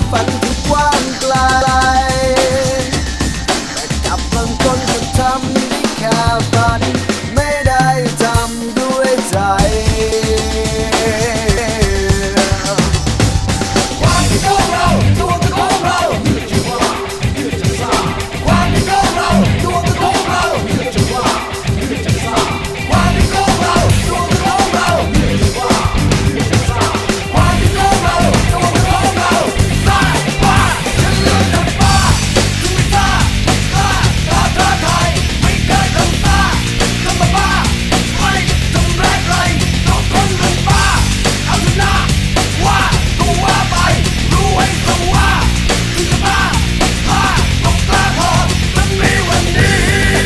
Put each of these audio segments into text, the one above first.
ฝันที่กว้างไกลแต่กับบางคนก็ทำได้แค่ฝันไม่ได้ทำด้วยใจความที่ของเราตัวตนของเราอยู่ที่ว่าอยู่ที่ซ่าความที่ของเราตัวตนของเราอยู่ที่ว่าอยู่ที่ซ่าความที่ของเราตัวตนของเราอยู่ที่ว่าอยู่ที่ซ่าความที่ของเราตัวตนของเราได้ว่าฉันเลือกทำฟ้าคือซ่าท้าทายไม่เคยทำซ่าทำบ้าไม่ทำแรกเลยต้องคนทำบ้าเอาชนะว่าก็ว่าไปรู้ให้สมว่าคือจะบ้าต้องกล้าพอมันมีวันนี้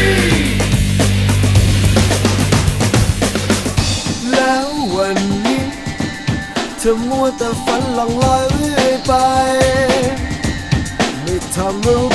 แล้ววันนี้เธอมัวแต่ฝันหลงลอยเรื่อยไปไม่ทำอะไร